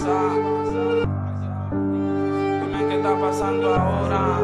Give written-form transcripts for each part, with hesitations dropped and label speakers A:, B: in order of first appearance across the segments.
A: Dime qué está pasando ahora.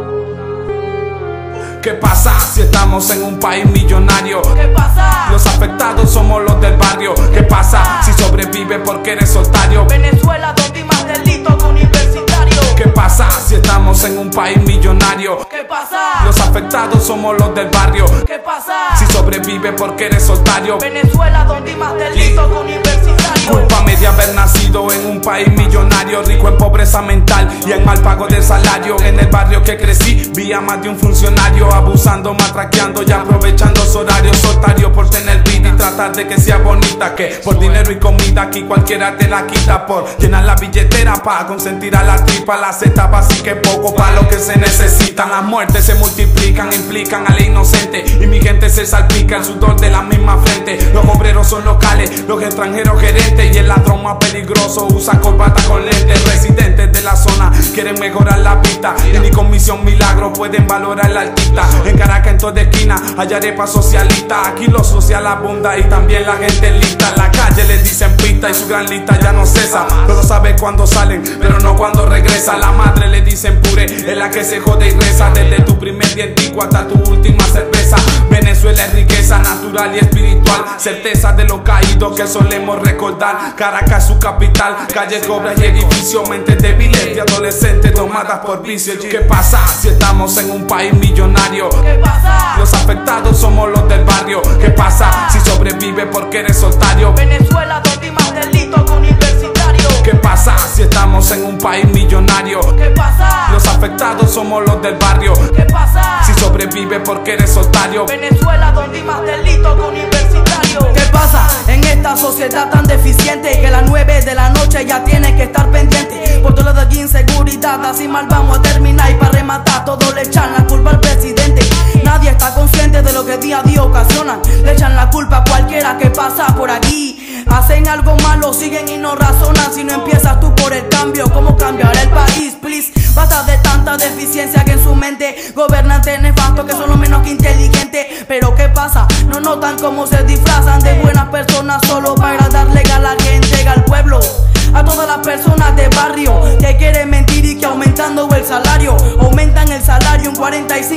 B: ¿Qué pasa si estamos en un país millonario?
A: ¿Qué pasa?
B: Los afectados somos los del barrio. ¿Qué pasa si sobrevives porque eres soltario?
A: Venezuela, donde hay más delitos que universitarios.
B: ¿Qué pasa si estamos en un país millonario?
A: ¿Qué pasa?
B: Los afectados somos los del barrio.
A: ¿Qué pasa?
B: Si sobrevives porque eres soltario.
A: Venezuela, donde hay más delitos que universitarios.
B: Cúlpame de haber nacido en un país millonario, rico en pobreza mental y en mal pago de salario. En el barrio que crecí vi a más de un funcionario abusando, matraqueando y aprovechando su horario. Soltario por tener vida y tratar de que sea bonita, que por dinero y comida aquí cualquiera te la quita. Por llenar la billetera pa' consentir a la tripa, la seta así que poco pa' lo que se necesitan. Las muertes se multiplican, implican al inocente y mi gente se salpica el sudor de la misma frente. Los obreros son locales, los extranjeros gerentes y el ladrón más peligroso usa corbata con lentes. Residentes de la zona quieren mejorar la pista y ni con misión milagro pueden valorar la altita. En Caracas en toda esquina hay arepa socialista, aquí lo social abunda y también la gente lista. En la calle les dicen pista y su gran lista ya no cesa. Todo sabe cuando salen pero no cuando regresa. La madre le dicen pure, es la que se jode y reza. Desde tu primer dientico hasta tu última cerveza. Venezuela es riqueza natural y espiritual, certeza de los caídos que solemos recordar. Caracas su capital, calles, obras y edificios, mentes débiles y adolescentes tomadas por vicios. ¿Qué pasa si estamos en un país millonario?
A: ¿Qué pasa?
B: Los afectados somos los del barrio. ¿Qué pasa si sobrevives porque eres soltario?
A: Venezuela, donde hay más delitos que universitarios.
B: ¿Qué pasa si estamos en un país millonario?
A: ¿Qué pasa?
B: Los afectados somos los del barrio.
A: ¿Qué pasa?
B: Si sobrevives porque eres soltario.
A: Venezuela, donde hay más delitos que universitarios. ¿Qué pasa en esta sociedad tan deficiente que a las 9 de la noche ya tiene que estar pendiente? Por todo lo de aquí inseguridad, así mal vamos a terminar. Y para rematar todo le echan la culpa al presidente. Nadie está consciente de lo que día a día ocasionan. Le echan la culpa a cualquiera que pasa por aquí. Hacen algo malo, siguen y no razonan. Si no empiezas tú por el cambio, ¿cómo cambiará el país? Please, basta de tanta deficiencia que en su mente gobernantes nefastos que son lo menos que inteligentes. Pero ¿qué pasa? No notan cómo se disfrazan de buenas personas solo para agradarle a la gente, al pueblo. A todas las personas de barrio que quieren mentir y que aumentando el salario aumentan el salario un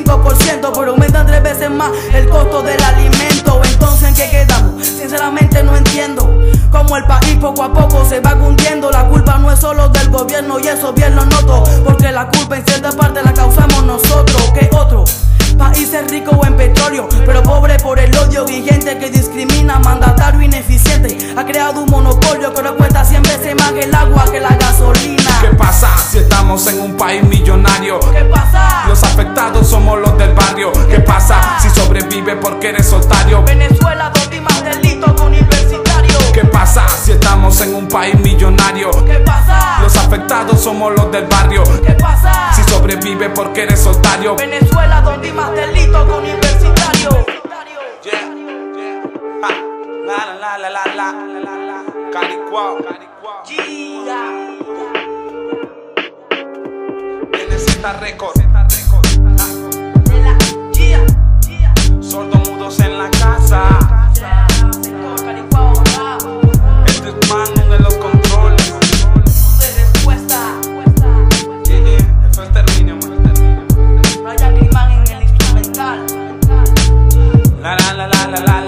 A: 45%, pero aumentan 3 veces más el costo del alimento. Entonces, ¿en qué quedamos? Sinceramente no entiendo cómo el país poco a poco se va hundiendo. La culpa no es solo del gobierno y eso bien lo noto, porque la culpa en cierta parte la causamos nosotros. ¿Qué otro? Países ricos en petróleo, pero pobre por el odio y gente que discrimina, mandatario ineficiente. Ha creado un monopolio que ahora cuesta 100 veces más que el agua, que la gasolina.
B: ¿Qué pasa si estamos en un país millonario?
A: ¿Qué pasa?
B: Los afectados somos los del barrio. ¿Qué pasa si sobrevives porque eres soltario?
A: Venezuela, donde hay más delitos que universitarios.
B: ¿Qué pasa si estamos en un país millonario?
A: ¿Qué pasa?
B: Los afectados somos los del barrio.
A: ¿Qué pasa?
B: Si sobrevives porque eres soltario.
A: Venezuela, donde hay más delitos que universitarios.
B: NZ Record. Sordomudos en la casa. Este es Manu de los controles. Fue el terminio, man.
A: Ryan Climan en el instrumental.
B: La la la la la la.